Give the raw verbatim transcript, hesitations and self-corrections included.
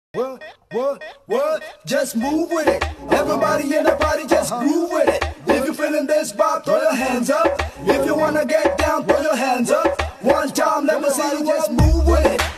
What, what, what? Just move with it. Everybody in the party, just groove with it. If you're feeling this vibe, throw your hands up. If you wanna get down, throw your hands up. One time, let me see you just move with it.